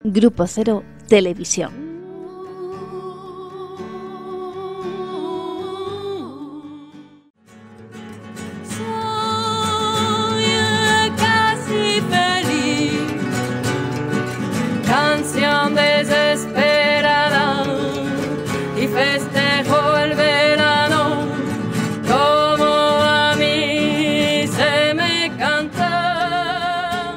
Grupo Cero Televisión. Canción desesperada y festejo el verano como a mí se me canta.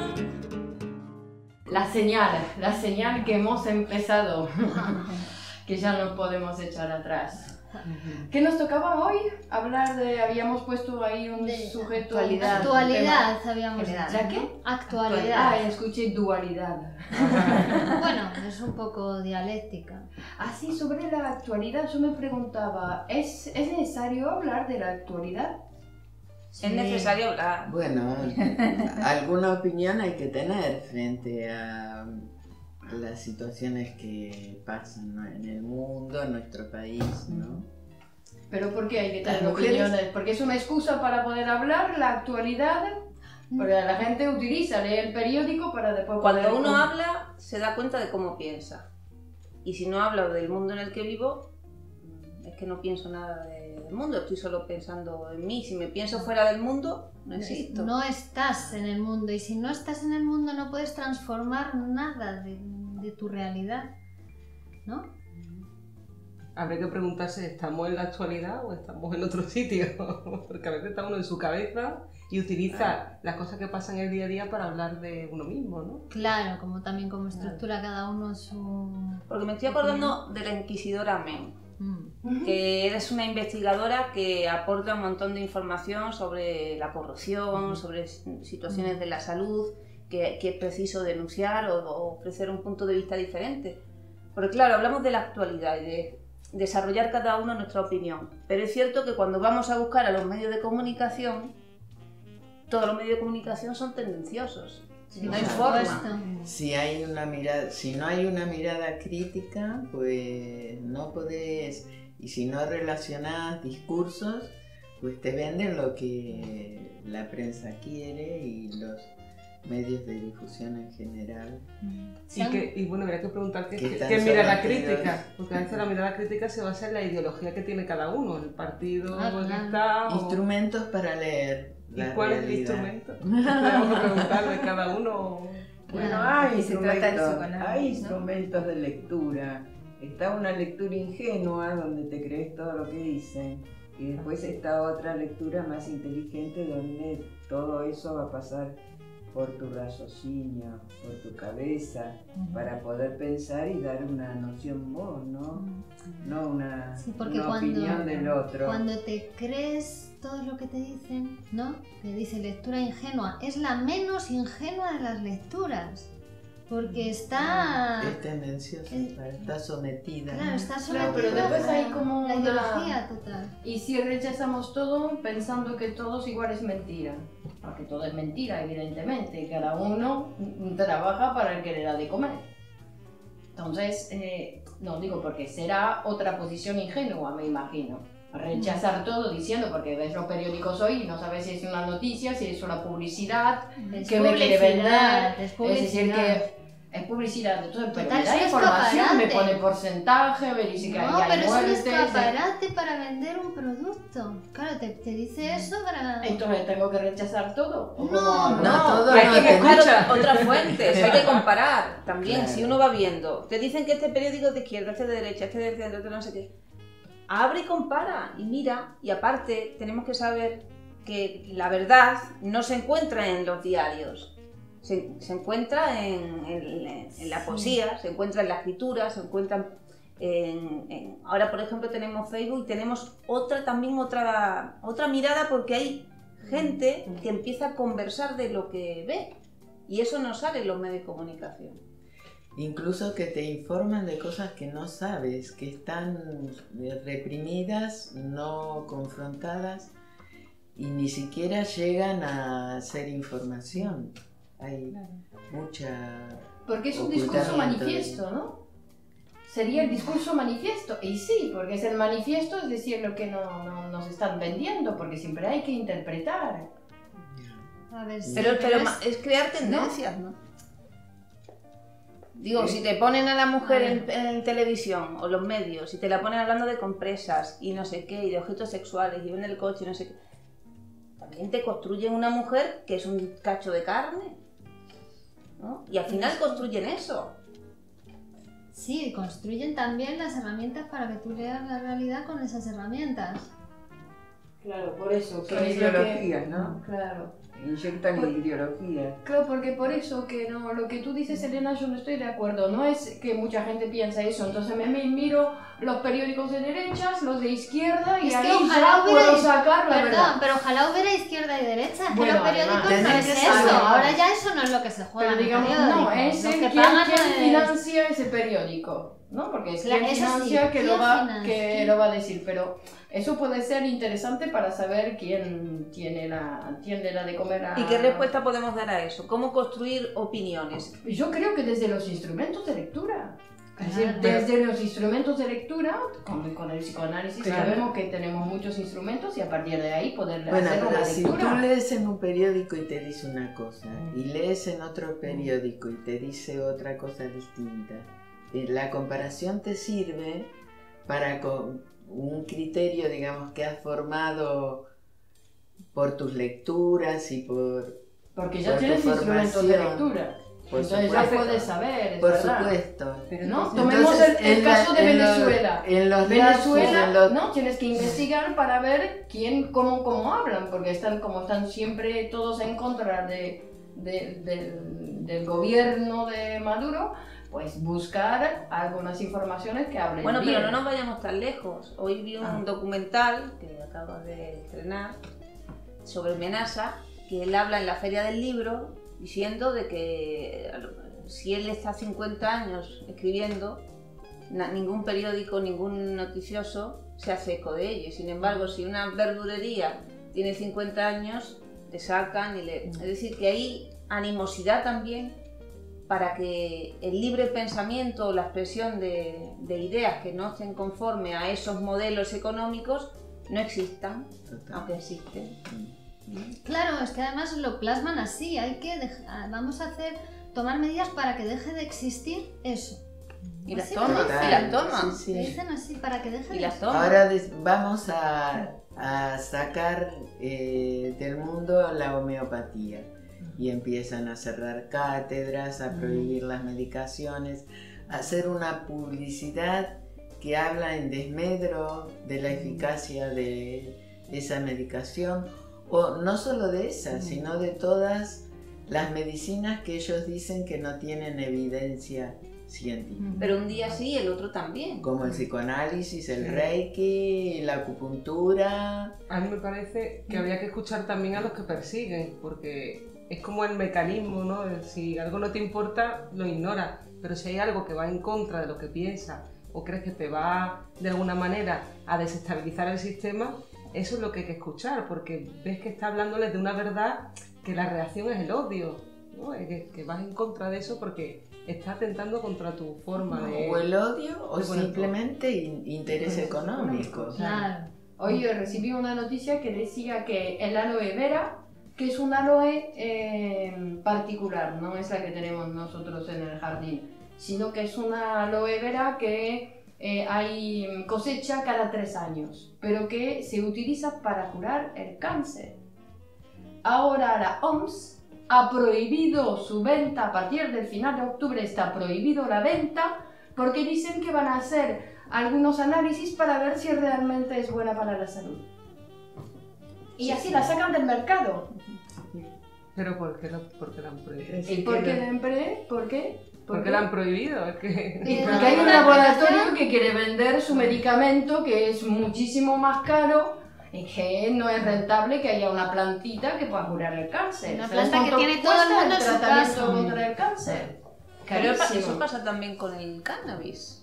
La señal que hemos empezado, que ya no podemos echar atrás. ¿Qué nos tocaba hoy? Habíamos puesto ahí un sujeto... Actualidad, habíamos dicho. ¿Ya qué? Actualidad. Ah, escuché dualidad. Bueno, es un poco dialéctica. Ah, sí, sobre la actualidad yo me preguntaba, ¿es necesario hablar de la actualidad? Sí. Es necesario hablar. Bueno, alguna opinión hay que tener frente a las situaciones que pasan, ¿no?, en el mundo, en nuestro país, ¿no? ¿Pero por qué hay que tener Las mujeres... opiniones? ¿Porque es una excusa para poder hablar la actualidad? Porque la gente utiliza, lee el periódico para después... Cuando uno habla, se da cuenta de cómo piensa. Y si no hablo del mundo en el que vivo, es que no pienso nada del mundo, estoy solo pensando en mí. Si me pienso fuera del mundo, no existo. No estás en el mundo, y si no estás en el mundo no puedes transformar nada de tu realidad, ¿no? Habría que preguntarse, ¿estamos en la actualidad o estamos en otro sitio? Porque a veces está uno en su cabeza y utiliza las cosas que pasan el día a día para hablar de uno mismo, ¿no? Claro, como estructura cada uno su... Porque me estoy acordando de la inquisidora Men, que eres una investigadora que aporta un montón de información sobre la corrupción, sobre situaciones de la salud, que es preciso denunciar o ofrecer un punto de vista diferente. Porque claro, hablamos de la actualidad y de desarrollar cada uno nuestra opinión, pero es cierto que cuando vamos a buscar a los medios de comunicación, todos los medios de comunicación son tendenciosos. Sí, no hay forma. Si no hay una mirada crítica, pues no podés, y si no relacionás discursos, pues te venden lo que la prensa quiere y los medios de difusión en general. Y bueno, habría que preguntar qué sometidos. mirada crítica, porque a veces la mirada crítica se basa en la ideología que tiene cada uno, el partido en el que está... Instrumentos para leer. ¿Y cuál es el instrumento? Podemos preguntarle cada uno. Bueno, hay instrumentos de lectura. Está una lectura ingenua donde te crees todo lo que dicen, y después está otra lectura más inteligente donde todo eso va a pasar por tu raciocinio, por tu cabeza, para poder pensar y dar una noción vos, ¿no? No una opinión del otro. Cuando te crees todo lo que te dicen, ¿no? Que dice lectura ingenua, es la menos ingenua de las lecturas, porque está... Es tendenciosa, está sometida. Claro, está sometida. Pero después hay como la ideología total. Y si rechazamos todo pensando que todo es igual, es mentira. Porque todo es mentira, evidentemente. Cada uno trabaja para el que le da de comer. Entonces, no digo porque será otra posición ingenua, me imagino. Rechazar todo diciendo, porque ves los periódicos hoy y no sabes si es una noticia, si es una publicidad, que me quiere vender. Es decir, que es publicidad. Entonces, pero me da información, me pone porcentaje, me dice que no, hay pero muertes. Es un escaparate para vender un producto. Claro, te dice eso para... Entonces, ¿tengo que rechazar todo? No, todo hay que buscar escucha. otras fuentes, hay que comparar también. Claro. Si uno va viendo, te dicen que este periódico es de izquierda, este de derecha, este de centro, este no sé qué. Abre y compara y mira, y aparte tenemos que saber que la verdad no se encuentra en los diarios. Se encuentra en la poesía, se encuentra en la escritura, se encuentra ahora por ejemplo tenemos Facebook y tenemos otra mirada, porque hay gente que empieza a conversar de lo que ve y eso no sale en los medios de comunicación. Incluso que te informan de cosas que no sabes, que están reprimidas, no confrontadas y ni siquiera llegan a ser información. Hay mucha... Porque es un discurso manifiesto, ¿no? Sería el discurso manifiesto. Y sí, porque es el manifiesto, es decir, lo que no nos están vendiendo, porque siempre hay que interpretar. A ver, Pero es crear tendencias, ¿no? Digo, si te ponen a la mujer en televisión o los medios, si te la ponen hablando de compresas y no sé qué, y de objetos sexuales, y ven el coche y no sé qué, también te construyen una mujer que es un cacho de carne, ¿no? Y al final construyen eso. Sí, construyen también las herramientas para que tú leas la realidad con esas herramientas. Claro, por eso. Son Que es lo ideologías, que... ¿no? Claro. Inyectan Por- ideologías. Claro, porque por eso que no, lo que tú dices, Elena, yo no estoy de acuerdo. No es que mucha gente piensa eso. Entonces me miro los periódicos de derechas, los de izquierda, y Es que ahí ojalá ya hubiera- puedo sacar la Perdón, verdad. pero ojalá hubiera izquierda y derecha. Es que Bueno, los periódicos además, no tenés es que eso. saber. Ahora ya eso no es lo que se juega. Pero en digamos, el no, periódico. es Lo el que quien pagan es- financia ese periódico, ¿no? Porque es Claro, quien eso sí, financia que ¿quién lo va financia? lo va a decir, pero eso puede ser interesante para saber quién tiene la de comer a... ¿Y qué respuesta podemos dar a eso? ¿Cómo construir opiniones? Yo creo que desde los instrumentos de lectura. Es decir, Claro. desde los instrumentos de lectura, con el psicoanálisis Claro. sabemos que tenemos muchos instrumentos y a partir de ahí poder Bueno, hacer pero una si lectura. tú lees en un periódico y te dice una cosa, y lees en otro periódico y te dice otra cosa distinta, la comparación te sirve para un criterio, digamos, que has formado por tus lecturas y Porque ya por tu tienes instrumentos de formación. lectura. Por Entonces ya supuesto. puedes saber, es Por verdad. supuesto. ¿No? Entonces, Tomemos el en la- caso de en Venezuela. En los Venezuela, lapsos, en los- ¿no? Tienes que investigar para ver cómo hablan, porque están siempre todos en contra del gobierno de Maduro, pues buscar algunas informaciones que hablen Bueno, bien. pero no nos vayamos tan lejos. Hoy vi un Ah. documental que acabo de estrenar sobre Menasa, que él habla en la Feria del Libro diciendo de que si él está 50 años escribiendo, ningún periódico, ningún noticioso se hace eco de ello. Sin embargo, si una verdurería tiene 50 años, le sacan y le... Es decir, que hay animosidad también para que el libre pensamiento o la expresión de ideas que no estén conforme a esos modelos económicos no existan, Total. aunque existen. Claro, es que además lo plasman así. Hay que tomar medidas para que deje de existir eso. Y las Así toman, lo y dicen. las toman. Sí, Lo sí. dicen así, para que deje Y de las existir. toman. Ahora vamos a sacar del mundo la homeopatía y empiezan a cerrar cátedras, a prohibir las medicaciones, a hacer una publicidad que habla en desmedro de la eficacia de esa medicación, o no solo de esa, sino de todas las medicinas que ellos dicen que no tienen evidencia científica. Pero un día sí, el otro también. Como el psicoanálisis, el Sí. reiki, la acupuntura. A mí me parece que habría que escuchar también a los que persiguen, porque es como el mecanismo, ¿no? Si algo no te importa, lo ignoras, pero si hay algo que va en contra de lo que piensas o crees que te va de alguna manera a desestabilizar el sistema, eso es lo que hay que escuchar, porque ves que está hablándoles de una verdad que la reacción es el odio, ¿no? Que vas en contra de eso porque está atentando contra tu forma de... O el odio o Bueno, simplemente interés económico. Claro. Hoy yo recibí una noticia que decía que el aloe vera, que es un aloe particular, no es la que tenemos nosotros en el jardín, sino que es una aloe vera que hay cosecha cada 3 años, pero que se utiliza para curar el cáncer. Ahora la OMS ha prohibido su venta, a partir del final de octubre está prohibido la venta, porque dicen que van a hacer algunos análisis para ver si realmente es buena para la salud. Y así la sacan del mercado. Pero ¿por qué la han prohibido? ¿Y por qué la empresa? ¿Por qué? ¿Por qué la han prohibido? Es que... Y porque hay un laboratorio que quiere vender su medicamento que es muchísimo más caro y que no es rentable que haya una plantita que pueda curar el cáncer. Una ¿Sabes planta que cuánto tiene todo el cuesta mundo en su tratamiento casa? contra el cáncer? Pero Carísimo. eso pasa también con el cannabis.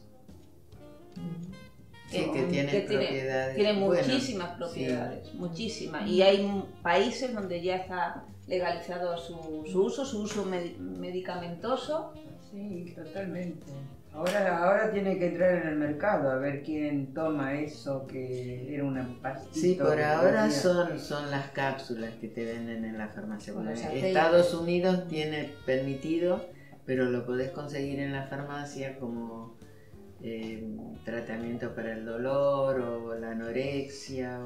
Sí, que tiene propiedades. Tiene Bueno, muchísimas sí. propiedades, muchísimas. Y hay países donde ya está legalizado su uso medicamentoso. Sí, totalmente. Ahora tiene que entrar en el mercado a ver quién toma eso que era una pastilla. Sí, por ahora son las cápsulas que te venden en la farmacia. Con los Bueno, aceites. Estados Unidos tiene permitido pero lo podés conseguir en la farmacia como tratamiento para el dolor o la anorexia.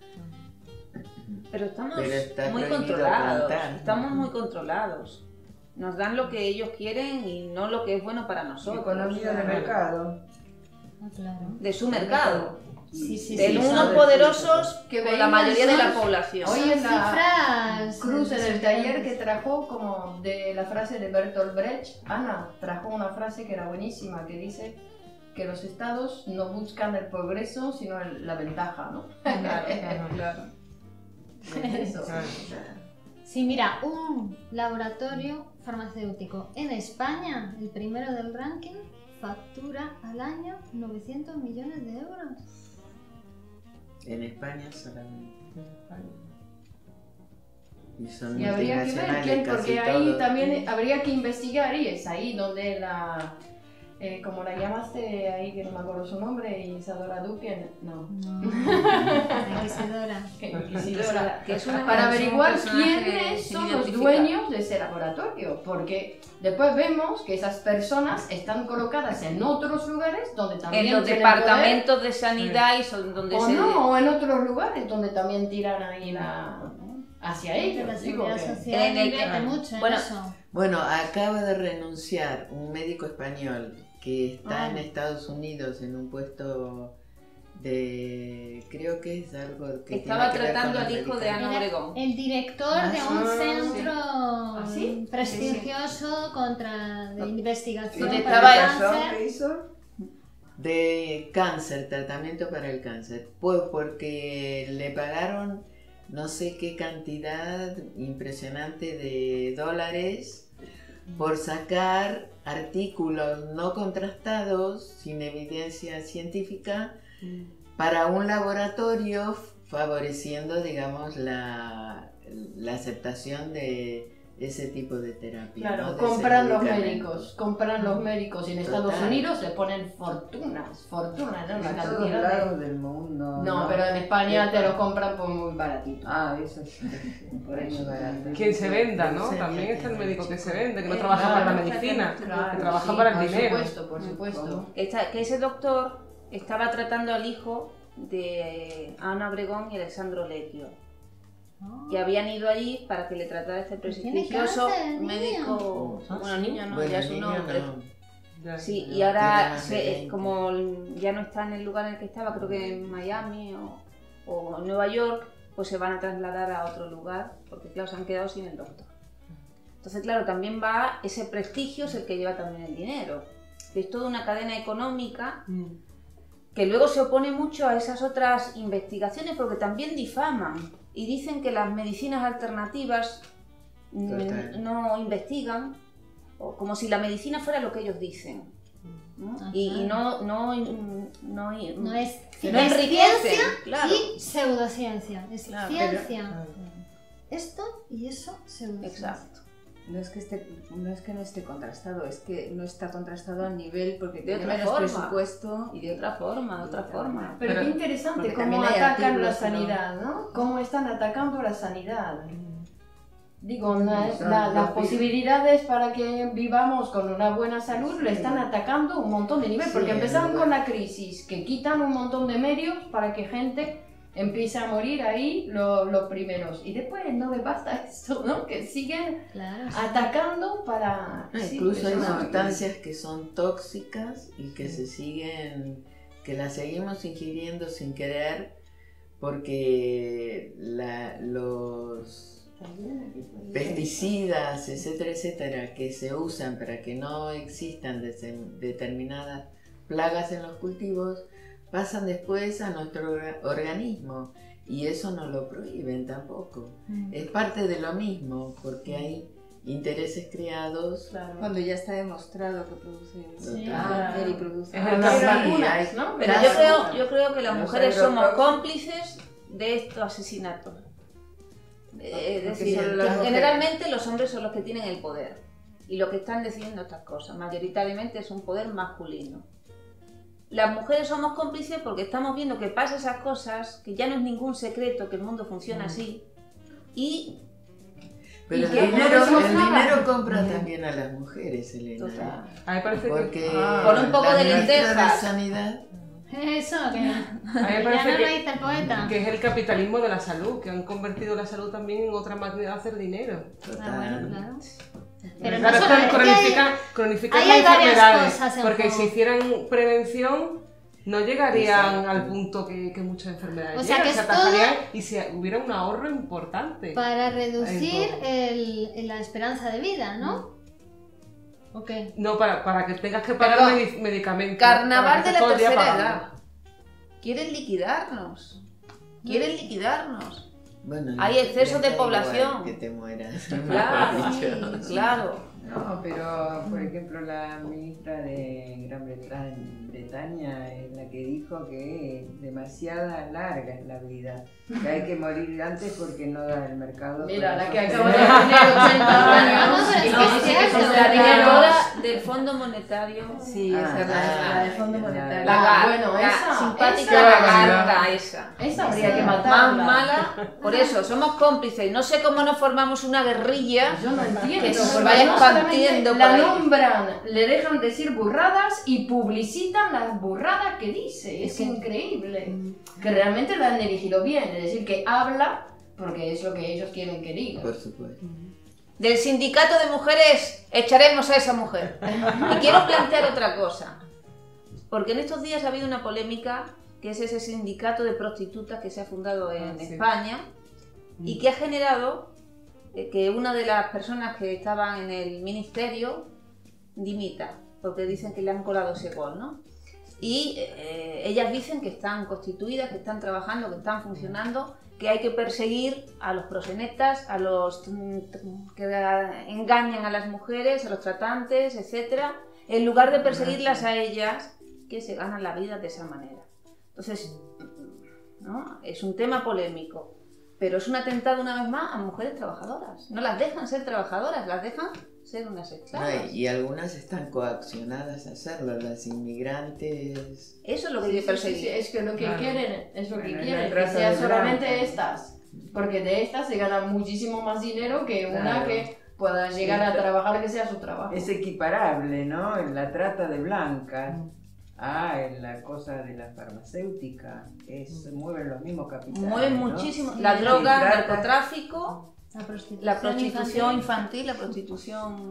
Pero estamos está muy prohibido controlados, plantar. estamos muy controlados. Nos dan lo que ellos quieren y no lo que es bueno para nosotros. Economía de mercado. Ah, claro. De su mercado. Sí, sí, De sí. unos poderosos Que con la veían mayoría de la esos- población. Hoy en la Cifras cruz en el taller que desorbitantes. trajo como de la frase de Bertolt Brecht, Ana trajo una frase que era buenísima, que dice que los estados no buscan el progreso, sino la ventaja, ¿no? Claro. Eso. Sí, mira, un laboratorio farmacéutico en España, el primero del ranking, factura al año 900 millones de euros. En España solamente. Y son Y habría que ver multinacionales quién, casi porque ahí todos. también habría que investigar, y es ahí donde como la llamaste ahí, que no me acuerdo su nombre, Isadora Duque, no. No, la inquisidora. Inquisidora. Que es una- Para es un averiguar personaje quiénes son los identificado. dueños de ese laboratorio, porque después vemos que esas personas están colocadas en otros lugares donde también En los tienen departamentos de sanidad y son donde poder, o se... no, o en otros lugares donde también tiran ahí hacia Que ellos. la Digo seguridad que- social en el- invierte mucho en bueno, eso. Bueno, acaba de renunciar un médico español que está en Estados Unidos en un puesto de... creo que es algo que Estaba tiene que ver tratando con al los hijo de Ana medicamentos. Obregón. El director de un sí. centro sí? prestigioso de investigación Donde para estaba el ¿Razón cáncer. que hizo? De cáncer, tratamiento para el cáncer. Pues porque le pagaron no sé qué cantidad impresionante de dólares por sacar artículos no contrastados, sin evidencia científica, para un laboratorio, favoreciendo, digamos, la aceptación de ese tipo de terapia. Claro, ¿no? De ese compran los medicamento. médicos y en Estados Total. Unidos le ponen fortunas, ¿no? Una En todos cantidad de... lados del mundo. No, pero en España te lo compran por muy baratito. Ah, eso sí. Por ahí muy barato. Quien se venda, ¿no? Sí, También sí, está el sí, médico sí. que se vende, que no trabaja para la medicina, que trabaja sí, para el por dinero. Supuesto, por supuesto. Que ese doctor estaba tratando al hijo de Ana Obregón y Alessandro Lecchio. Que habían ido allí para que le tratara este prestigioso cáncer, médico. niño. Bueno, niño no, Bueno, ya es un niño hombre. no. Ya. Sí, No, y ahora, tiene más de 20. como ya no está en el lugar en el que estaba, creo que en Miami o Nueva York, pues se van a trasladar a otro lugar, porque claro, se han quedado sin el doctor. Entonces, claro, también va, ese prestigio es el que lleva también el dinero. Que es toda una cadena económica que luego se opone mucho a esas otras investigaciones porque también difaman y dicen que las medicinas alternativas Total. no investigan, o como si la medicina fuera lo que ellos dicen, ¿no? Ajá. Y No es, no no es enriquecen, ciencia claro. y pseudociencia. Es Claro, ciencia. Esto y eso, pseudociencia. Exacto. No es que no esté contrastado, es que no está contrastado al nivel porque De tiene otra menos forma. presupuesto Y de otra forma, Pero qué Porque interesante cómo también hay atacan la artículos, ¿no? sanidad, ¿no? Cómo están atacando la sanidad. Digo, Son las los posibilidades para que vivamos con una buena salud le están atacando un montón de niveles, Sí, porque empezaron en con la crisis, que quitan un montón de medios para que gente empiece a morir ahí los primeros. Y después no les basta esto, ¿no? Que siguen Claro. sí. atacando para... Sí, Incluso hay eso. sustancias que son tóxicas y que se siguen, que las seguimos ingiriendo sin querer porque los pesticidas, etcétera, etcétera, que se usan para que no existan determinadas plagas en los cultivos, pasan después a nuestro organismo y eso no lo prohíben tampoco. Es parte de lo mismo porque hay intereses creados. Claro. cuando ya está demostrado que produce Sí, cáncer y produce... Es el Las cáncer. vacunas, ¿no? Pero yo creo que las Los mujeres somos agrotóxicos. cómplices de estos asesinatos. Es Porque decir, son las mujeres. generalmente los hombres son los que tienen el poder y los que están decidiendo estas cosas. Mayoritariamente es un poder masculino. Las mujeres somos cómplices porque estamos viendo que pasa esas cosas, que ya no es ningún secreto que el mundo funciona así. Y Pero el que no dinero, decimos el nada. dinero compra también a las mujeres, Elena. Total. A mí me parece Porque que... Con un poco la de ministra lentejas. de Sanidad. Eso, que A mí me ya parece no que- lo dice el poeta. que es el capitalismo de la salud, que han convertido la salud también en otra máquina de hacer dinero. Ah, bueno, claro. Pero Pero no claro, solo, es que cronifican ahí las hay varias enfermedades, cosas en porque juego. si hicieran prevención no llegarían Exacto. al punto que muchas enfermedades O sea, que llegan, se es todo- atajarían y se hubiera un ahorro importante. para reducir En la esperanza de vida, ¿no? ¿O qué? No, para que tengas que pagar Perdón. medicamentos. Carnaval para que de la estés todo el día tercera pagando. edad. Quieren liquidarnos. Quieren liquidarnos. Bueno, Hay exceso les de da igual población. Que te mueras. Claro, mejor dicho. sí. Claro. No, pero por ejemplo la ministra de Gran Bretaña es la que dijo que es demasiada larga es la vida, que hay que morir antes porque no da el mercado. Mira, para la que esos acaba de temas. tener 80 años No, pero y es que que dice es que cierto. se La la directora del Fondo Monetario. Sí, esa es la del Fondo Monetario. bueno, la esa, simpática esa lagarta esa. Esa habría que Más matarla. mala. Por eso, somos cómplices. No sé cómo nos formamos una guerrilla. Yo no entiendo. Que se porque vaya no expandiendo solamente por la ahí. nombran, le dejan decir burradas y publicitan las burradas que dice. Es increíble. Que realmente la han dirigido bien. Es decir, que habla porque es lo que ellos quieren que diga. Por supuesto. Del sindicato de mujeres echaremos a esa mujer. Y quiero plantear otra cosa. Porque en estos días ha habido una polémica, que es ese sindicato de prostitutas que se ha fundado en sí. España y que ha generado que una de las personas que estaban en el ministerio dimita, porque dicen que le han colado ese gol, ¿no? Y ellas dicen que están constituidas, que están trabajando, que están funcionando, que hay que perseguir a los proxenetas, a los que engañan a las mujeres, a los tratantes, etcétera, en lugar de perseguirlas a ellas, que se ganan la vida de esa manera. Entonces, ¿no? Es un tema polémico, pero es un atentado una vez más a mujeres trabajadoras. No las dejan ser trabajadoras, las dejan ser unas No, esclavas. y algunas están coaccionadas a hacerlo, las inmigrantes. Eso es lo que hay que perseguir. Es que lo que Claro. quieren es lo que Bueno, es quieren, la que trata sean de solamente blancas. estas. Porque de estas se gana muchísimo más dinero que una Claro. que pueda llegar a trabajar que sea su trabajo. Es equiparable, ¿no? En la trata de blancas. En la cosa de la farmacéutica. Mueven los mismos capitales. Mueven ¿no? muchísimo. Sí. La droga, Sí, el trata- narcotráfico, la prostitución infantil, la prostitución...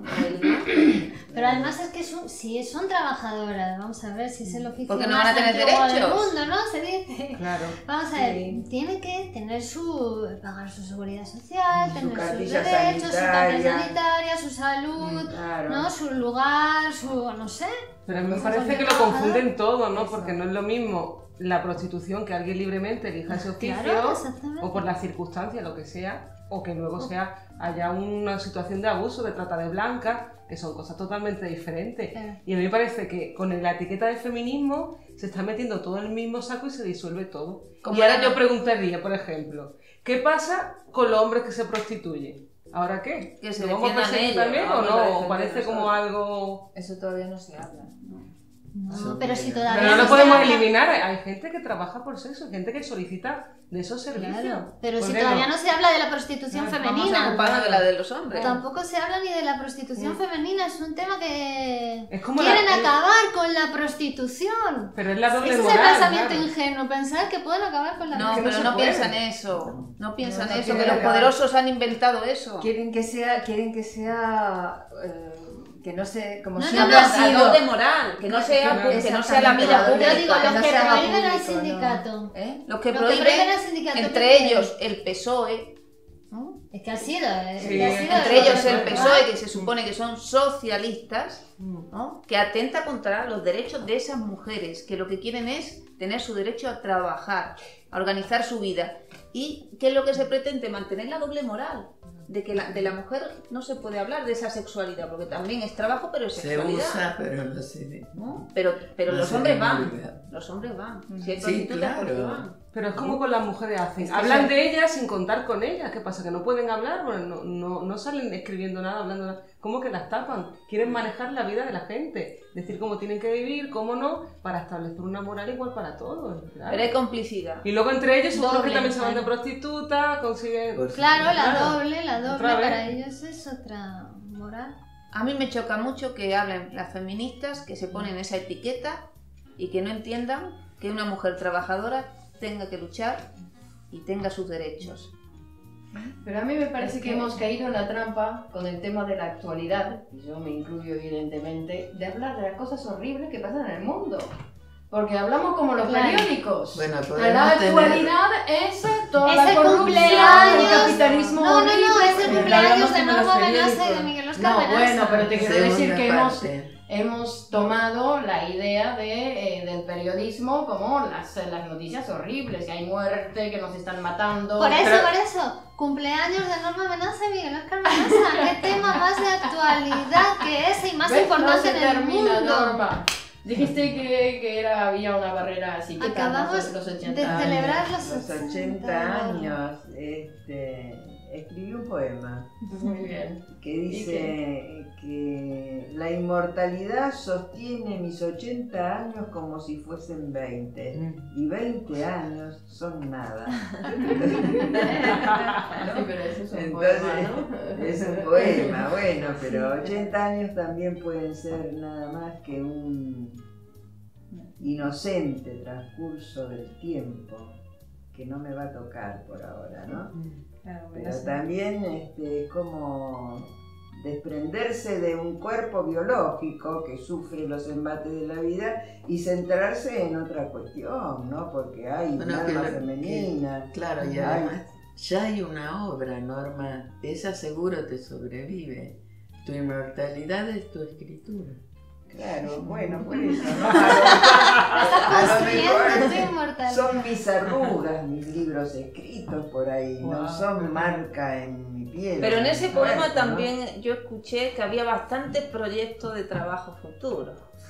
Pero además es que si son trabajadoras, vamos a ver si es el oficio Porque no más van a tener antiguo del derechos. mundo, ¿no? Se dice. Claro. Vamos a ver, tiene que tener pagar su seguridad social, Su tener sus cartilla derechos, su carta sanitaria. sanitaria, su salud, Claro. ¿no? Su lugar, no sé. Pero a mí me Esas parece son que lo trabajadoras. confunden todo, ¿no? Porque no es lo mismo la prostitución, que alguien libremente elija ese oficio, Claro, exactamente. o por las circunstancias, lo que sea, o que luego haya una situación de abuso, de trata de blancas, que son cosas totalmente diferentes. Claro. Y a mí me parece que con la etiqueta de feminismo se está metiendo todo en el mismo saco y se disuelve todo. Como Y ahora era- yo preguntaría, por ejemplo, ¿qué pasa con los hombres que se prostituyen? ¿Ahora qué? Que se ¿Lo vamos a defiendan perseguir ellos, también vamos o a no? defender ¿O parece como nosotros? algo...? Eso todavía no se habla. No, pero si todavía Pero no lo se podemos habla- eliminar. Hay gente que trabaja por sexo, hay gente que solicita de esos servicios. Claro, pero ¿Por si qué todavía no se habla de la prostitución Claro, Vamos a femenina. ocuparnos de la de los hombres. Tampoco se habla ni de la prostitución femenina, es un tema que Es como quieren la- acabar con la prostitución. Pero es la doble Ese es moral. el pensamiento claro. ingenuo, pensar que pueden acabar con la No, que no pero se no puede. piensan eso. No piensan No, no eso, quieren que los acabar. poderosos han inventado eso. Quieren que sea, que no se, como No, siempre no, ha no, A sido. doble moral, que no sea, Claro. que no sea la vida Exactamente, Yo pública. digo, que los no que sea prohíben al público, sindicato. Los que Los prohíben, prohíben al sindicato, entre ¿qué ellos el PSOE, ¿no? Es que ha sido. Sí, entre ellos el PSOE, PSOE, que se supone que son socialistas, ¿no? Que atenta contra los derechos de esas mujeres, que lo que quieren es tener su derecho a trabajar, a organizar su vida. ¿Y qué es lo que se pretende? Mantener la doble moral. De que de la mujer no se puede hablar de esa sexualidad, porque también es trabajo, pero es Se sexualidad. usa, pero no se ve. ¿no? Pero No los se hombres divulga. van. Los hombres van. Si hay Sí, prostitutas, ¿por qué claro. van? Pero es como con las mujeres hacen. Es que Hablan de ellas sin contar con ellas. ¿Qué pasa? ¿Que no pueden hablar? Bueno, no salen escribiendo nada, hablando nada. ¿Cómo que las tapan? Quieren manejar la vida de la gente. Decir cómo tienen que vivir, cómo no, para establecer una moral igual para todos. Claro. Pero hay complicidad. Y luego entre ellos seguro Doble, que también se van de claro. prostituta, consiguen... Por Claro, Claro. la doble Otra vez. para ellos es otra moral. A mí me choca mucho que hablen las feministas, que se ponen esa etiqueta y que no entiendan que una mujer trabajadora tenga que luchar y tenga sus derechos. Pero a mí me parece que hemos caído en la trampa con el tema de la actualidad, y yo me incluyo evidentemente, de hablar de las cosas horribles que pasan en el mundo. Porque hablamos como los Claro. periódicos. Bueno, la podemos tener... actualidad es toda Es la el corrupción, cumpleaños. el capitalismo No, horrible. es el que cumpleaños hablamos de como los Norma Menasa y de periódicos. Miguel Oscar No, Menasa. bueno, pero te quiero decir Segunda que parte. hemos tomado la idea del periodismo como las noticias horribles, que hay muerte, que nos están matando. Por Pero- eso, cumpleaños de Norma Menasa y Miguel Oscar Menasa. ¿Qué tema más de actualidad que ese y más ¿Ves? importante No se en el termina, mundo? Norma. Dijiste que había una barrera así. ¿Qué tal Acabamos los 80 de años? celebrar Los 80 años, escribí un poema Muy bien. que dice que la inmortalidad sostiene mis 80 años como si fuesen 20 y 20 años son nada. Sí, pero eso es un Entonces, poema, ¿no? es un poema, bueno, pero 80 años también pueden ser nada más que un inocente transcurso del tiempo que no me va a tocar por ahora, ¿no? Claro, bueno, Pero sí. también es como desprenderse de un cuerpo biológico que sufre los embates de la vida y centrarse en otra cuestión, ¿no? Porque hay Bueno, un alma que- femenina. Claro, y Ay. además ya hay una obra, Norma. Esa seguro te sobrevive. Tu inmortalidad es tu escritura. Claro, bueno, por eso, ¿no? Estás A lo construyendo mejor tu inmortalidad. son mis arrugas, mis libros escritos por ahí, no Wow. son marca en mi piel. Pero en mi ese cuerpo, poema ¿no? también yo escuché que había bastantes proyectos de trabajo futuro.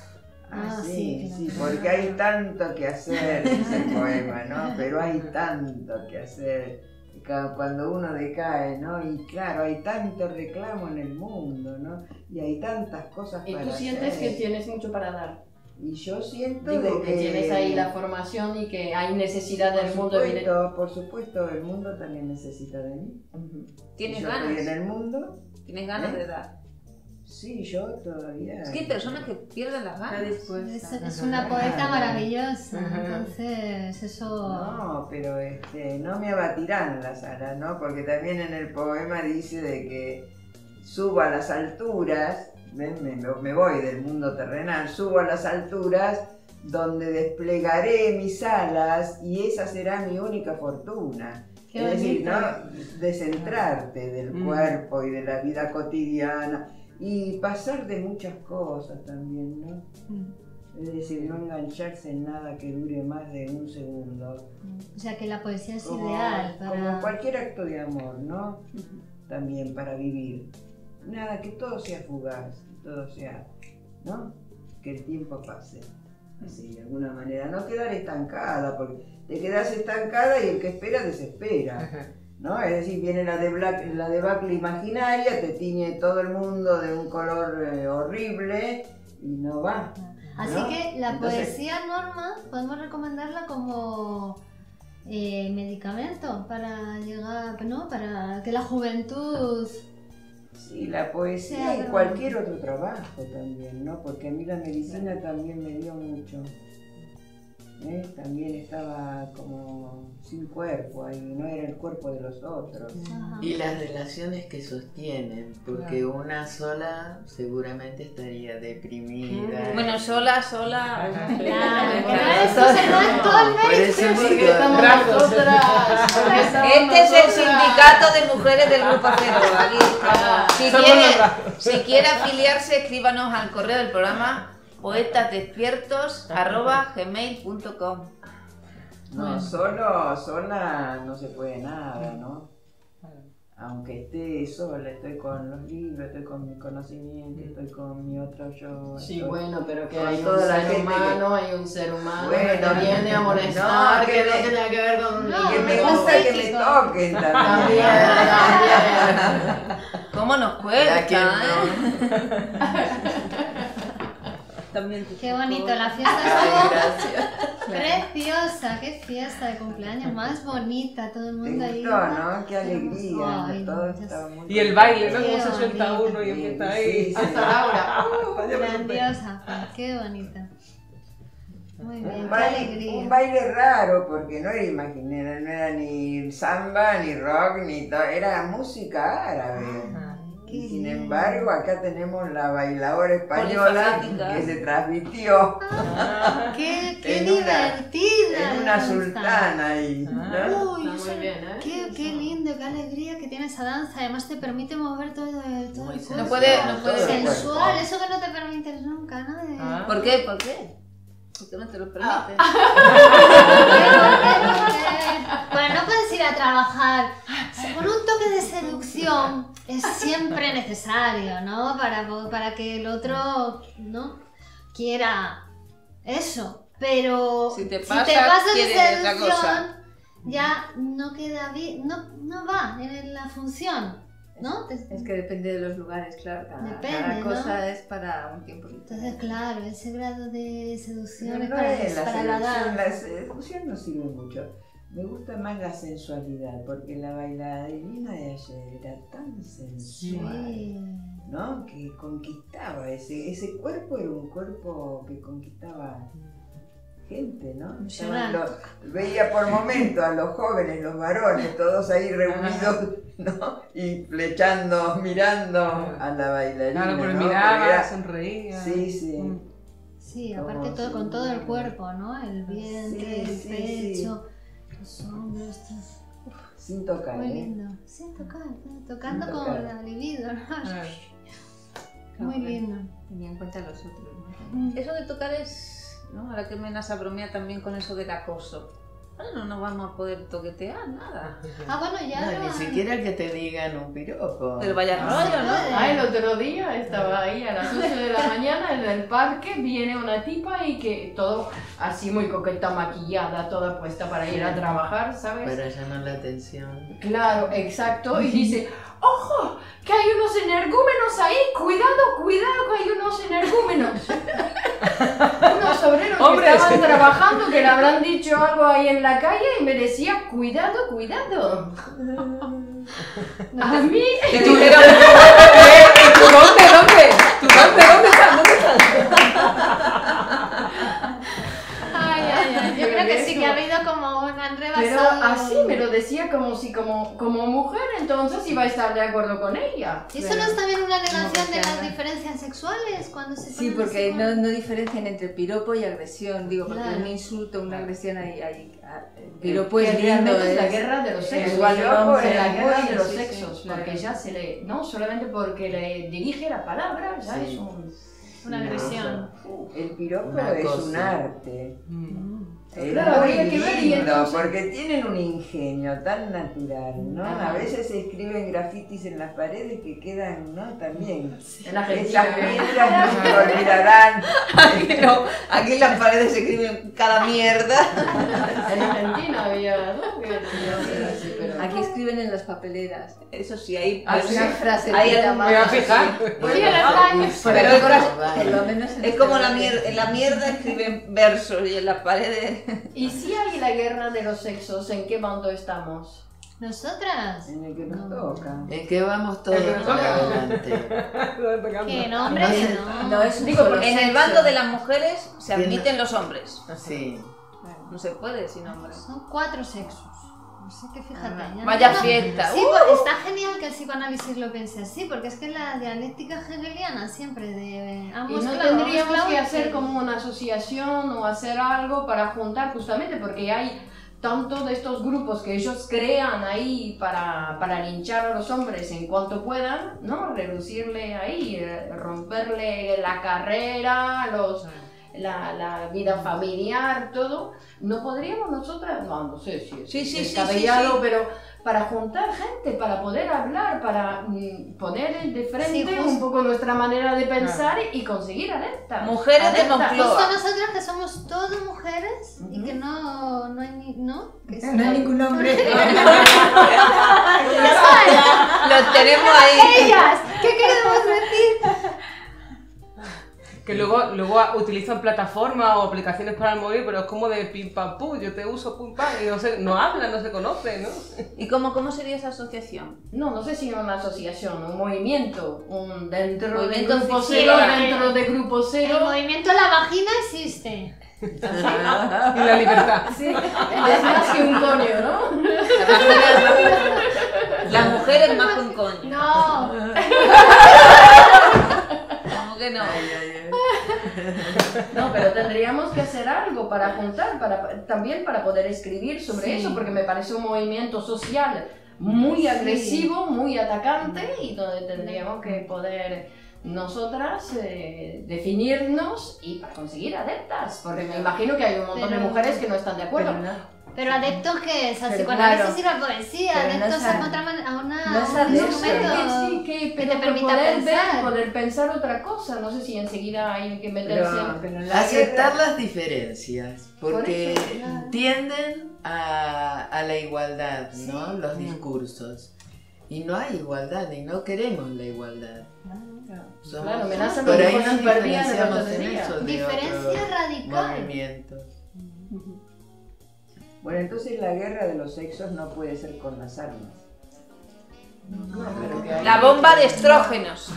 Ah, Ah, sí, sí, sí, claro. porque hay tanto que hacer, dice el poema, ¿no? Pero hay tanto que hacer cuando uno decae, ¿no? Y claro, hay tanto reclamo en el mundo, ¿no? Y hay tantas cosas Y para tú sientes hacer. que tienes mucho para dar. Y yo siento Digo, de que tienes ahí la formación y que hay necesidad del mundo. por supuesto, el mundo también necesita de mí. Ujú. ¿Tienes Yo estoy en ganas? el mundo. ¿Tienes ganas ¿Eh? de dar? Sí, yo todavía. Es que hay personas que pierden las Está ganas. dispuesta. Es una poeta maravillosa, Ajá. entonces eso... No, pero no me abatirán las alas, ¿no? Porque también en el poema dice de que subo a las alturas, ¿ven? Me voy del mundo terrenal, subo a las alturas donde desplegaré mis alas y esa será mi única fortuna. Qué Es decir, bonito. ¿no? Descentrarte del Mm. cuerpo y de la vida cotidiana y pasar de muchas cosas también, ¿no? Es decir, no engancharse en nada que dure más de un segundo. O sea que la poesía es Como, ideal como para... cualquier acto de amor, ¿no? También para vivir. Nada, que todo sea fugaz, que todo sea, ¿no? Que el tiempo pase. Así, de alguna manera. No quedar estancada, porque te quedas estancada y el que espera desespera. ¿No? Es decir, viene la debacle imaginaria, te tiñe todo el mundo de un color horrible y no va. Así ¿no? que la Entonces- poesía, Norma, podemos recomendarla como medicamento para llegar, ¿no? Para que la juventud... Sí, la poesía Sí, y claro. cualquier otro trabajo también, ¿no? Porque a mí la medicina también me dio mucho. También estaba como sin cuerpo ahí, no era el cuerpo de los otros. Ajá. Y las relaciones que sostienen, porque una sola seguramente estaría deprimida. Bueno, sola. Claro, que no Claro. es cosa, no es todo el Por eso Porque digo, estamos Brazos. nosotras. Porque estamos Este es el nosotras. sindicato de mujeres del Grupo Acero. Aquí estamos. Si Somos quiere, los brazos. si quiere afiliarse, escríbanos al correo del programa poetasdespiertos@gmail.com. No, sola no se puede nada, ¿no? aunque esté sola, estoy con los libros, estoy con mi conocimiento, estoy con mi otro yo. Sí, estoy bueno, pero que con hay un toda la ser gente humano, hay un ser humano Bueno, que te viene a molestar, no, que que no me- tiene que ver con... No, que me no, gusta que me psíquico. toquen También, también. también. ¿Cómo nos ¿A cuesta, quién También Qué bonito, la fiesta Ay, estuvo gracias. preciosa, qué fiesta de cumpleaños más bonita, todo el Te mundo ahí. gustó, ¿no? Qué alegría. Ay, Todo Dios. estaba muy Y el baile, ¿no? Qué Cómo se suelta bonito. uno y empieza Sí, ahí. sí. Hasta Laura. Grandiosa, qué bonita. Muy bien, Un qué baile, alegría. un baile raro, porque no era imaginera, no era ni samba, ni rock, ni todo, era música árabe. Qué Y sin bien. embargo, acá tenemos la bailadora española Polifacética. que se transmitió Qué en una- divertida. en una esta. sultana ahí. ¿no? Uy, Está muy bien, ¿eh? qué lindo, qué alegría que tiene esa danza. Además te permite mover todo el Muy cuerpo. No puede, no Todo el puede. Sensual, eso que no te permites nunca, ¿no? De- ¿Por qué? ¿Por qué? Porque no te lo permite. Bueno, no puedes ir a trabajar. Con un toque de seducción es siempre necesario, ¿no? Para que el otro, ¿no? quiera eso. Pero Si te si pasa, te pasas de quiere otra seducción, cosa. ya no queda bien, no va en la función, ¿no? Es que depende de los lugares, claro. Depende, Cada ¿no? cosa es para un tiempo. Entonces, claro, ese grado de seducción es No para, es la para la seducción, la danza. seducción no sirve mucho. Me gusta más la sensualidad, porque la bailarina de ayer era tan sensual, Sí. ¿no? Que conquistaba, ese cuerpo era un cuerpo que conquistaba gente, ¿no? Emocionante. Veía por momentos a los jóvenes, los varones, todos ahí reunidos, ¿no? Y flechando, mirando a la bailarina, Claro, pero ¿no? miraba, Porque era- sonreía. Sí, sí. Sí, Como aparte todo, con todo el si- cuerpo, ¿no? El vientre, el Sí, sí, pecho, los hombros, todo. Sin tocar, Muy ¿eh? lindo. Sin tocar, ¿no? Tocando Sin con tocar. la libido, ¿no? Claro. Muy lindo. Tenía en cuenta los otros. ¿no? Eso de tocar es, ¿no? Ahora que Menas a bromea también con eso del acoso. Ahora no vamos a poder toquetear nada. Ah, bueno, ya No, lo ni han- siquiera que te digan un piropo. Pero vaya rollo, ¿no? Ah, el otro día estaba ahí a las 8 de la mañana en el parque, viene una tipa y que todo así muy coqueta, maquillada, toda puesta para ir a trabajar, ¿sabes? Para llamar la atención. Claro, exacto, y dice, ¡ojo! Que hay unos energúmenos ahí, cuidado, cuidado, que hay unos energúmenos. Unos obreros que ¡Hombres! estaban trabajando, que le habrán dicho algo ahí en la calle y me decía, cuidado, cuidado. A mí, ¿Qué dijeron? ¿Tu dónde? ¿Tu dónde estás? Ay, ay, ay. Yo Pero creo que eso- sí que ha habido como un han pero rebasado. así me lo decía como si como mujer entonces iba a estar de acuerdo con ella. ¿Y eso no es también una negación de porque las ahora- diferencias sexuales cuando se Sí, ponen porque así no, con- no diferencian entre piropo y agresión. Digo, porque Claro. un insulto, una agresión, el piropo Piropo es es lindo. realmente la guerra de los sexos. igual piropo hombre, de la es guerra muy- de los sí, sí, sexos, claro. porque ya se le, no solamente porque le dirige la palabra, ya Sí. es un... una agresión. El piropo Una es cosa. un arte. Es Claro, muy habría que ver, y lindo, entonces- porque tienen un ingenio tan natural, ¿no? Ajá. A veces se escriben grafitis en las paredes que quedan, ¿no? También. En Argentina. Esas piedras no se olvidarán. Aquí no, aquí en las paredes se escriben cada mierda. En Argentina había, ¿no? Que tenía así, pero... Aquí escriben en las papeleras. Eso sí, ahí. Hay una frase Hay que algún- Me voy a fijar. Sí, en las calles. Pero por lo menos es como en la mierda escriben versos y en las paredes. Y si hay la guerra de los sexos, ¿en qué bando estamos? ¿Nosotras? En el que nos toca. ¿En qué vamos todos El que nos para toca. adelante? Que no, hombre, que no. no es un Digo, solo porque En el sexo. bando de las mujeres se Bien. admiten los hombres. Sí. No se puede sin hombres. Son 4 sexos. Así que fíjate. ya no- Vaya no- fiesta. Sí, pues está genial que el psicoanálisis lo piense así, porque es que la dialéctica hegeliana siempre de Y ambos no clavos, tendríamos ambos que clavos, hacer sí. como una asociación o hacer algo para juntar justamente porque hay tanto de estos grupos que ellos crean ahí para linchar a los hombres en cuanto puedan, ¿no? Reducirle ahí, romperle la carrera, la vida familiar, todo, ¿no podríamos nosotras? No sé si es Sí. pero para juntar gente, para poder hablar, para poner de frente un poco nuestra manera de pensar y conseguir adeptas. Mujeres de Moncloa. Justo nosotras que somos todas mujeres y que no hay No hay ningún hombre. Lo tenemos ahí. ellas. ¿Qué queremos decir? Que luego utilizan plataformas o aplicaciones para el móvil, pero es como de pim pam pum, yo te uso pum pam, y no hablan, no se conocen, ¿no? ¿Y cómo sería esa asociación? No sé si una asociación, un movimiento, dentro de Movimiento Grupo oficial. Cero, dentro de Grupo El Cero. movimiento de la vagina existe. Y la libertad. Sí, es más que un coño, ¿no? La mujer es más que un coño. No. ¿Cómo que no? No, pero tendríamos que hacer algo para juntar, también para poder escribir sobre eso, porque me parece un movimiento social muy agresivo, muy atacante, y donde tendríamos que poder nosotras definirnos y para conseguir adeptas, porque me imagino que hay un montón de mujeres que no están de acuerdo. Pero adeptos que es al Pero psicoanálisis claro. y la poesía, Pero no adeptos es a no es un adepto. instrumento que que te permita poder pensar. poder pensar otra cosa, no sé si enseguida hay que meterse. Pero en la Aceptar guerra- las diferencias, porque Por eso, claro. tienden a la igualdad, ¿no? Los discursos. Y no hay igualdad, y no queremos la igualdad. Somos- Claro, Amenaza por me ahí dijo nos súper bien el diferenciamos otro en día. eso de Diferencia otros radical. movimientos. Bueno, entonces la guerra de los sexos no puede ser con las armas. Pero que hay- La bomba de estrógenos.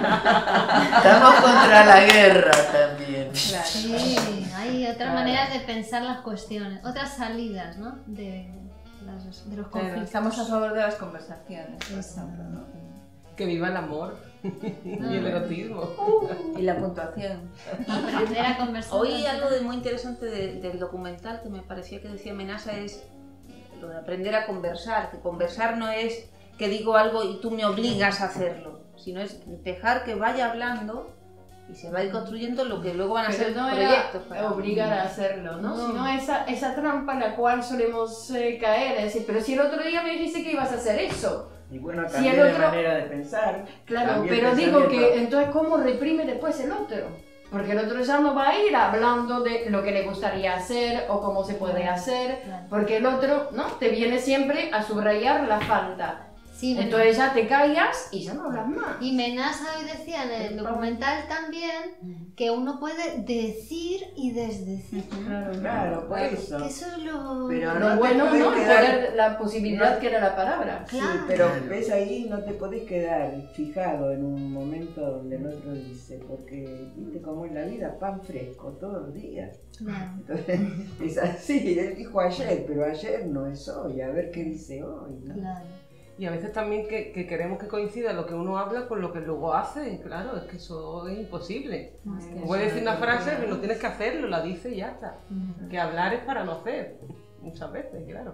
Estamos contra la guerra también. Sí, hay otras maneras de pensar las cuestiones, otras salidas, ¿no? De los conflictos. Estamos a favor de las conversaciones, por ejemplo, ¿no? Que viva el amor y el erotismo. Y la puntuación. Aprender a conversar. Hoy algo de muy interesante del documental que me parecía que decía Amenaza es lo de aprender a conversar, que conversar no es que digo algo y tú me obligas a hacerlo, sino es dejar que vaya hablando y se va a ir construyendo lo que luego van a ser Pero no proyectos. era obligar a hacerlo, ¿no? Sino esa trampa en la cual solemos caer, es decir, pero si el otro día me dijiste que ibas a hacer eso. Y bueno, Si cambié el de otro- manera de pensar. Claro, cambié el pero digo pensamiento. que entonces ¿cómo reprime después el otro? Porque el otro ya no va a ir hablando de lo que le gustaría hacer o cómo se puede hacer, porque el otro, ¿no? Te viene siempre a subrayar la falta. Sí, Entonces ya te callas y ya no hablas más. y Menaza hoy decía en el documental también que uno puede decir y desdecir. Claro, por eso. Que eso es lo... Pero Lo no te bueno, podés ¿no? quedar- Poder, la posibilidad no- que era la palabra. Sí, Claro. pero Claro. ves ahí, no te podés quedar fijado en un momento donde el otro dice, porque viste cómo es la vida, pan fresco todos los días. Claro. Entonces, es así, él dijo ayer, pero ayer no es hoy, a ver qué dice hoy, ¿no? Claro. Y a veces también que queremos que coincida lo que uno habla con lo que luego hace. Y claro, es que eso es imposible. Puedes decir una frase, pero no tienes que hacerlo, la dices y ya está. Que hablar es para no hacer, muchas veces, claro.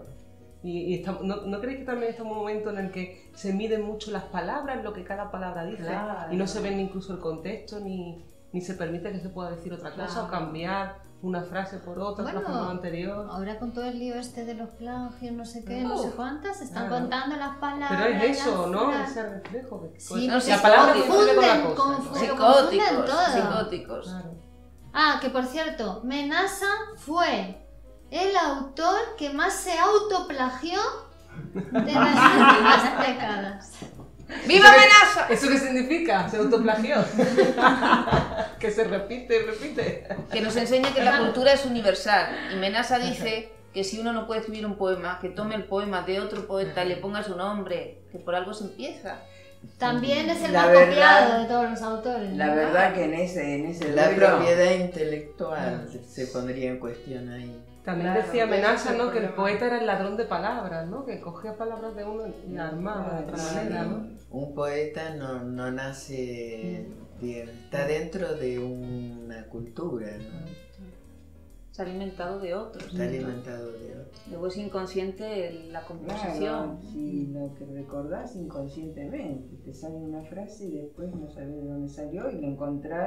Y ¿no creéis que también estamos en un momento en el que se miden mucho las palabras, lo que cada palabra dice, Claro. y no se ven incluso el contexto, ni se permite que se pueda decir otra cosa o cambiar una frase por otra, Bueno, otra forma anterior? Ahora con todo el lío este de los plagios, no sé qué, no sé cuántas, se están claro. contando las palabras. Pero es eso, ¿no? las- Ese reflejo. Que Sí, pues, no, la se palabra coincide con la confunden, cosa. ¿no? confunden. Lo confunden Psicóticos, todo. psicóticos. Claro. Ah, que por cierto, Menaza fue el autor que más se autoplagió de las últimas décadas. ¡Viva Amenaza! ¿Eso qué significa? Se autoplagió. Que se repite y repite. Que nos enseña que la cultura es universal. Y Menaza dice que si uno no puede escribir un poema, que tome el poema de otro poeta y le ponga su nombre, que por algo se empieza. También es el La más verdad- copiado de todos los autores. La ¿no? verdad que en ese La duelo- propiedad intelectual se pondría en cuestión ahí. También Claro, decía Amenaza, ese es el ¿no? Que el problema. poeta era el ladrón de palabras, ¿no? Que cogía palabras de uno y las armaba de otra manera, ¿no? Un poeta no nace, está dentro de una cultura, ¿no? Se ha alimentado de otros. Está alimentado de otro. Luego es inconsciente la Claro, composición. si lo que recordás inconscientemente, te sale una frase y después no sabés de dónde salió y lo encontrás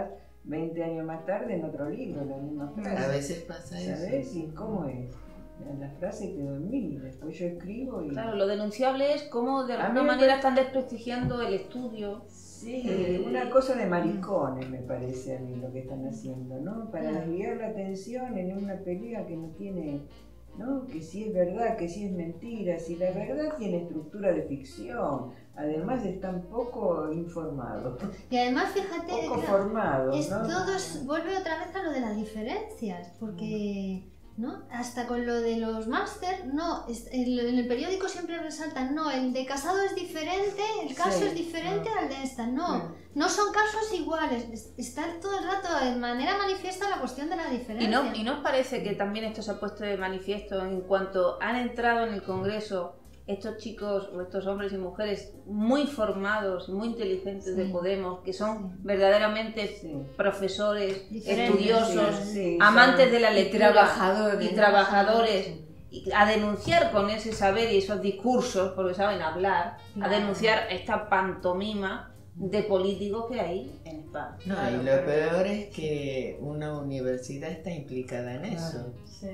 20 años más tarde en otro libro, la misma frase. A veces pasa eso. ¿Sabes? ¿Y cómo es? La frase quedó en mí, después yo escribo y... Claro, lo denunciable es cómo de A alguna mí me manera están desprestigiando el estudio. Sí, una cosa de maricones me parece a mí lo que están haciendo, ¿no? Para Claro. desviar la atención en una pelea que no tiene, ¿no? Que si es verdad, que si es mentira, si la verdad tiene estructura de ficción, además están poco informados, Y además, fíjate, poco claro, formados, ¿no? vuelve otra vez a lo de las diferencias, porque ¿no? Hasta con lo de los máster, no, en el periódico siempre resaltan, no, el de Casado es diferente, el caso Sí. es diferente al de esta, no, Sí. no son casos iguales, está todo el rato de manera manifiesta la cuestión de la diferencia. ¿Y no os parece que también esto se ha puesto de manifiesto en cuanto han entrado en el Congreso estos chicos o estos hombres y mujeres muy formados, muy inteligentes de Podemos, que son verdaderamente profesores, Diferentes. estudiosos, Sí, amantes son- de la lectura trabajadores. y trabajadores, y a denunciar con ese saber y esos discursos, porque saben hablar, a Claro. denunciar esta pantomima de políticos que hay en España. No, y lo peor es que una universidad está implicada en eso. Sí.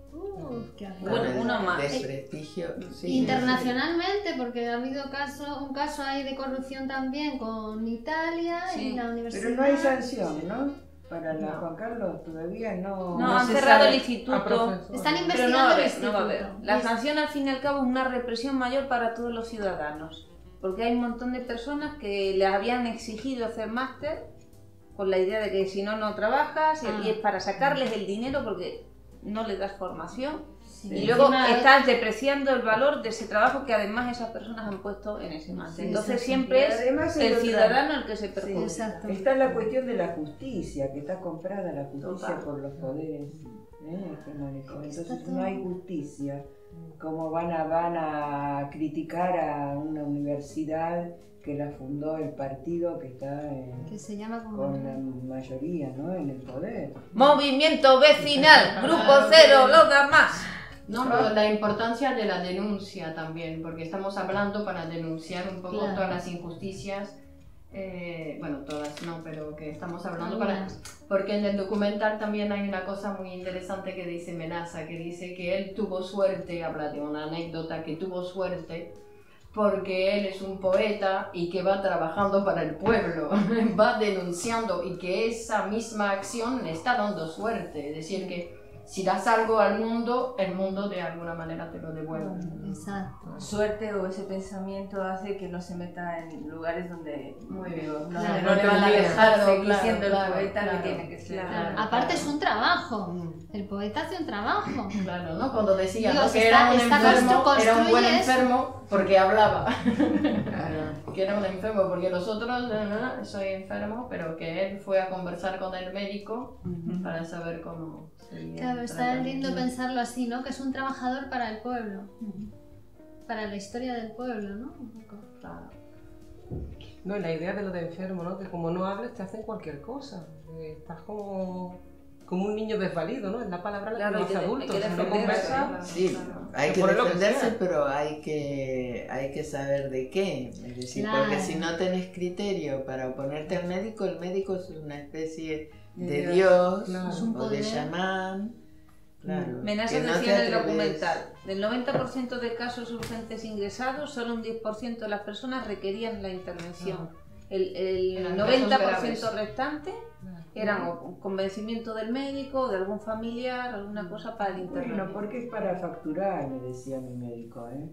Qué horror. Bueno, Con el una más. desprestigio. Sí, Internacionalmente, porque ha habido un caso ahí de corrupción también con Italia Sí, y la universidad. Pero no hay sanción, ¿no? Para la Juan Carlos todavía no... No, han se cerrado sabe el a instituto. profesor. Están Pero investigando no va a el haber, no va a haber. instituto. La Y es- sanción al fin y al cabo es una represión mayor para todos los ciudadanos. Porque hay un montón de personas que les habían exigido hacer máster con la idea de que si no, no trabajas y es para sacarles el dinero porque no les das formación. Sí. Y luego Encima- estás depreciando el valor de ese trabajo que además esas personas han puesto en ese máster. Sí, Entonces exacto. siempre Y es además hay el otra- ciudadano el que se Sí, perjudica. exacto. Está la cuestión de la justicia, que está comprada la justicia Total. por los poderes hegemónicos. Entonces Está no hay justicia. ¿Cómo van a criticar a una universidad que la fundó el partido que está que se llama como... con la mayoría, ¿no? En el poder? Movimiento vecinal, grupo cero, los demás. No, pero la importancia de la denuncia también, porque estamos hablando para denunciar un poco Claro. todas las injusticias, bueno, todas no, pero que estamos hablando para... Algunas. Porque en el documental también hay una cosa muy interesante que dice Menaza, que dice que él tuvo suerte, habla de una anécdota que tuvo suerte, porque él es un poeta y que va trabajando para el pueblo, va denunciando y que esa misma acción le está dando suerte, es decir que si das algo al mundo, el mundo de alguna manera te lo devuelve. Exacto. Suerte o ese pensamiento hace que no se meta en lugares donde Muy bien. no, Claro. no le van a dejar Claro, seguir claro, siendo claro, el poeta claro, que tiene que ser. claro. Aparte es un trabajo. El poeta hace un trabajo. Claro, ¿no? Cuando decía Digo, ¿no? se que era un está enfermo, era un construye buen eso. enfermo porque hablaba. Que era un enfermo, porque nosotros, soy enfermo, pero que él fue a conversar con el médico para saber cómo seguía Claro, el está tratamiento. lindo pensarlo así, ¿no? Que es un trabajador para el pueblo. Para la historia del pueblo, ¿no? Un poco. Claro. No, y la idea de lo de enfermo, ¿no? Que como no hables te hacen cualquier cosa. Estás como un niño desvalido, ¿no? Es la palabra la Claro, que hay que- los hay adultos. que Si no defenderse, conversas, claro. Sí, hay Que que por lo que defenderse, sea. pero hay que saber de qué. Es decir, Claro. porque si no tenés criterio para oponerte al médico, el médico es una especie de Dios. Dios Claro. Es un o de poder. chamán. Claro, Menaza que no te decía en el atreves- documental, del 90% de casos urgentes ingresados, solo un 10% de las personas requerían la intervención. El Eran 90% casos restante eran o convencimiento del médico, de algún familiar, alguna cosa para el Bueno, intervenir. porque es para facturar, me decía mi médico, ¿eh?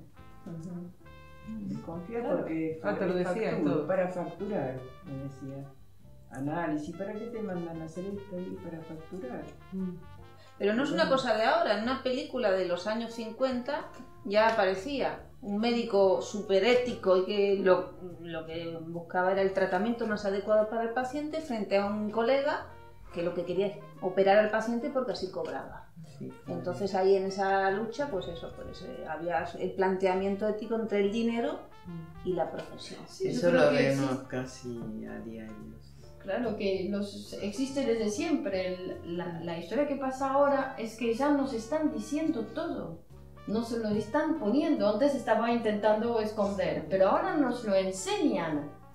Confía porque Ah, te lo decía y facturo, todo. para facturar, me decía. Análisis, ¿para qué te mandan a hacer esto ahí? Para facturar. Pero no es una cosa de ahora, en una película de los años 50 ya aparecía un médico súper ético y que lo que buscaba era el tratamiento más adecuado para el paciente frente a un colega que lo que quería es operar al paciente porque así cobraba. Sí. Entonces ahí en esa lucha, pues eso, había el planteamiento ético entre el dinero y la profesión. Sí, yo Eso creo lo que vemos existe. casi a diario. Claro que existe desde siempre. La historia que pasa ahora es que ya nos están diciendo todo. Nos lo están poniendo. Antes estaba intentando esconder, pero ahora nos lo enseñan.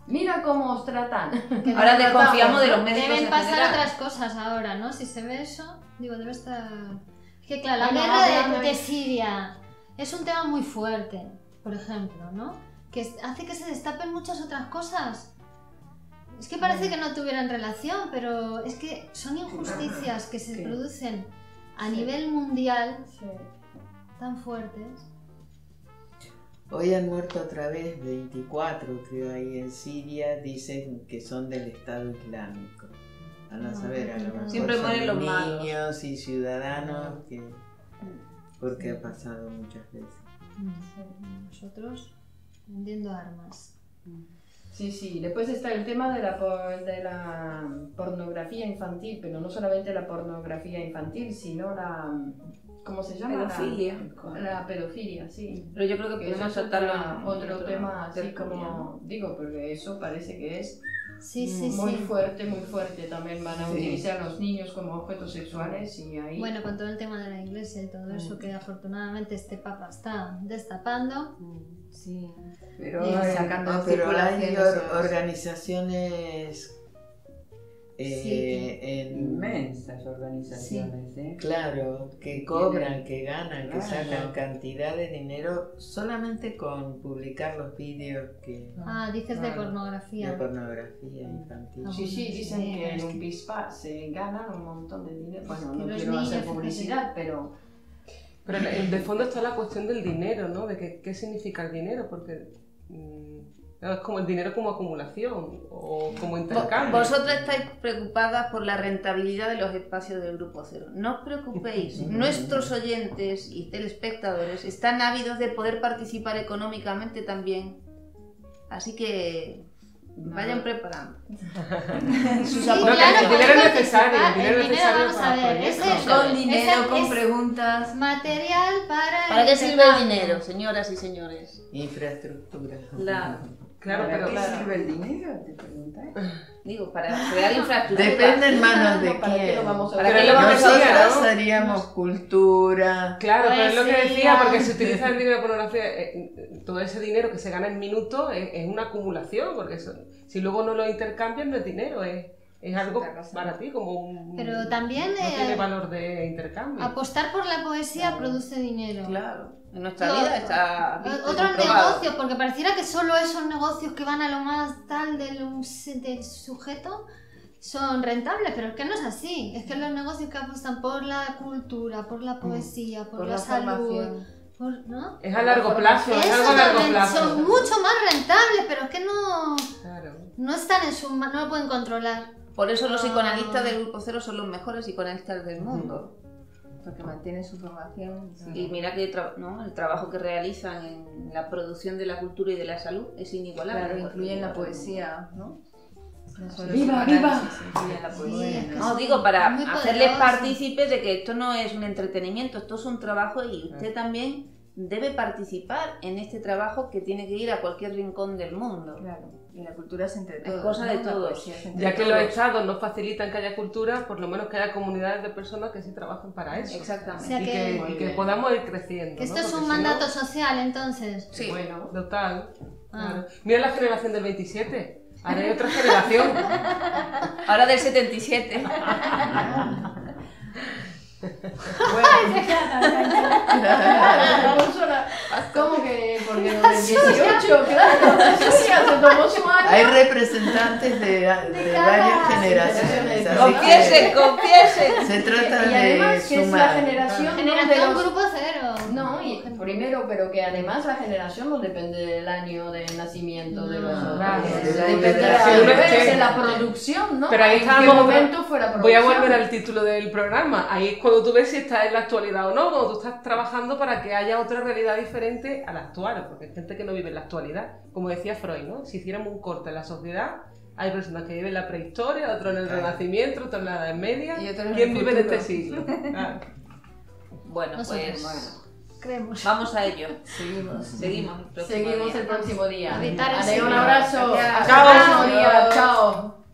mira cómo os tratan. Ahora desconfiamos de los médicos. Deben en pasar general. otras cosas ahora, ¿no? Si se ve eso, digo, debe estar... Es que claro, la Bueno, guerra hablando de de- Siria es un tema muy fuerte, por ejemplo, ¿no? Que hace que se destapen muchas otras cosas. Es que parece que no tuvieran relación, pero es que son injusticias que se producen a nivel mundial Sí. tan fuertes. Hoy han muerto otra vez 24, creo, ahí en Siria, dicen que son del Estado Islámico. Van a saber, a lo mejor Siempre son mueren los malos. niños y ciudadanos, porque ha pasado muchas veces. Nosotros vendiendo armas. Sí, sí. Después está el tema de la pornografía infantil, pero no solamente la pornografía infantil, sino la... ¿Cómo se llama? Pedofilia. La pedofilia, sí. Pero yo creo que Que podemos eso es tratarlo en otro tema así tertulia, como... ¿no? Digo, porque eso parece que es Sí, sí, muy sí. fuerte. También van a Sí. utilizar a los niños como objetos sexuales y ahí... Bueno, con todo el tema de la iglesia y todo eso que afortunadamente este papa está destapando. Sí. Pero Y hay- sacando de Pero hay circulación esos- organizaciones inmensas organizaciones, ¿eh? claro, que cobran, que ganan, que Claro. sacan cantidad de dinero solamente con publicar los vídeos Ah, dices de Claro. de pornografía. pornografía infantil. Sí, sí, dicen Sí, que es en que- un pispa se ganan un montón de dinero. Bueno, que no los quiero niños, hacer fíjate. publicidad, pero Pero de fondo está la cuestión del dinero, ¿no? De qué significa el dinero, porque es como el dinero como acumulación o como intercambio. Vosotras estáis preocupadas por la rentabilidad de los espacios del Grupo Cero. No os preocupéis, nuestros oyentes y telespectadores están ávidos de poder participar económicamente también. Así que vayan preparando sus Sí, No, que aportaciones. el dinero es pueden necesario, participar. el dinero es necesario vamos a para ver, proyectos. es eso. Con dinero, Es- con es preguntas. material para ¿Para qué sirve el intercambio. dinero, señoras y señores? Infraestructura. Claro. Claro, ¿Para pero qué sirve el dinero? ¿Te preguntas? Digo, para crear infraestructura. Depende en manos de ¿para qué quién. lo vamos a ¿Para hacer? qué lo vamos a hacer, Nosotros no? haríamos cultura. claro, pero es lo que Poesía. decía, porque si utilizas el dinero de pornografía, todo ese dinero que se gana en minutos es una acumulación, porque si luego no lo intercambias no es dinero, es algo otra cosa. para ti, como un... Pero también no tiene valor de intercambio. apostar por la poesía produce dinero. Claro. En nuestra Yo- vida está visto y Otros comprobado. negocios, porque pareciera que solo esos negocios que van a lo más tal del sujeto son rentables, pero es que no es así. Es que los negocios que apuestan por la cultura, por la poesía, por la salud, formación. ¿no? Es a largo plazo, es Eso algo a largo también plazo. son mucho más rentables, pero es que Claro. no están en su no lo pueden controlar. Por eso los psicoanalistas del Grupo Cero son los mejores psicoanalistas del mundo. Porque mantiene su formación. Y mira que el trabajo que realizan en la producción de la cultura y de la salud es inigualable. Claro, incluyen la poesía, ¿no? No solo ¡Viva, su viva! análisis, incluyen la poesía. es que No, son digo, para muy hacerles poderosos. partícipes de que esto no es un entretenimiento, esto es un trabajo y usted también debe participar en este trabajo que tiene que ir a cualquier rincón del mundo. Claro, y la cultura es entre Es todos. cosa de ¿no? La todos. poesía es entre Ya que todos. los estados no facilitan que haya cultura, por lo menos que haya comunidades de personas que sí trabajen para eso. Exactamente. O sea Y que- y que podamos ir creciendo. Que esto ¿no? es Porque un si no- mandato social, entonces. Sí. Bueno, Total. Ah. Claro. Mira la generación del 27. Ahora hay otra generación. Ahora del 77. ¿cómo que? Porque lo del 18, claro, eso ya se tomó su año. Hay representantes de varias generaciones. así Confiesen, que confiesen. se trata Y además de que es la sumar. generación ¿no? de Generación los... Grupo Cero. No, y primero, pero que además la generación no depende del año de nacimiento de los otros. claro. Depende de Sí, uno la, esté- de la producción, ¿no? Pero ahí ¿En qué estábamos- momento fue la Voy a producción? volver al título del programa. Ahí es cuando tú ves si estás en la actualidad o no, cuando tú estás trabajando para que haya otra realidad diferente a la actual, porque hay gente que no vive en la actualidad. Como decía Freud, ¿no? Si hiciéramos un corte en la sociedad, hay personas que viven en la prehistoria, otros en el Renacimiento, otros en la Edad Media. Y otros en ¿Quién el vive en futuro. este siglo? Claro. Bueno, Nosotros. pues Creemos. vamos a ello. Seguimos. Seguimos el próximo Seguimos día. el próximo día. Evitar el Vale, un siglo. abrazo. Gracias. Hasta el próximo Chao. día. Chao.